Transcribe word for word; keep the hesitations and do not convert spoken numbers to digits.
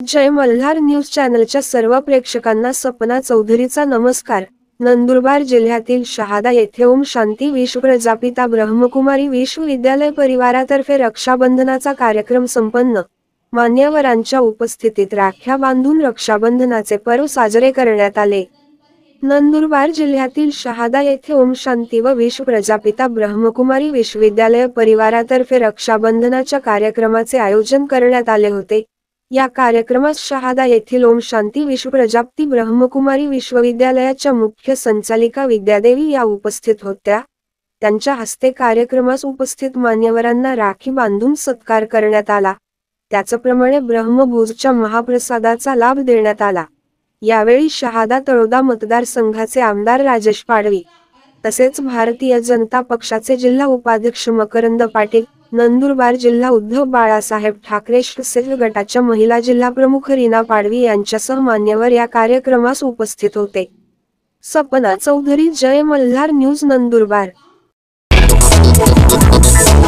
जय Malhar news चॅनलच्या सर्व प्रेक्षकांना सपना चौधरीचा नमस्कार। नंदुरबार जिल्ह्यातील शहादा येथे ओम शांती विश्व प्रजापिता ब्रह्मकुमारी विश्वविद्यालय परिवारातर्फे रक्षाबंधनाचा कार्यक्रम संपन्न। मान्यवरांच्या उपस्थितीत राख्या बांधून रक्षाबंधनाचे पर्व साजरे करण्यात आले। नंदुरबार जिल्ह्यातील शहादा येथे ओम शांती व विश्व प्रजापिता ब्रह्मकुमारी विश्वविद्यालय परिवारातर्फे रक्षाबंधनाच्या कार्यक्रमाचे आयोजन करण्यात आले होते। या कार्यक्रमास शहादा येथील ओम शांती विश्व प्रजापिता ब्रह्मकुमारी विश्वविद्यालयाच्या मुख्य संचालिका विद्यादेवी या उपस्थित होत्या। त्यांच्या हस्ते कार्यक्रमास उपस्थित मान्यवरांना राखी बांधून सत्कार करण्यात आला। त्याचप्रमाणे ब्रह्मभोजच्या महाप्रसादाचा लाभ देण्यात आला। यावेळी शहादा तळोदा मतदारसंघाचे आमदार राजेश पाडवी तसेच भारतीय जनता पक्षाचे जिल्हा उपाध्यक्ष मकरंद पाटील, नंदुरबार जिल्हा उद्धव बाळासाहेब ठाकरे शिवसेना गटाच्या महिला जिल्हा प्रमुख रीना पाडवी यांच्यासह मान्यवर या कार्यक्रमास उपस्थित होते। सपना चौधरी, जय मल्हार न्यूज, नंदुरबार।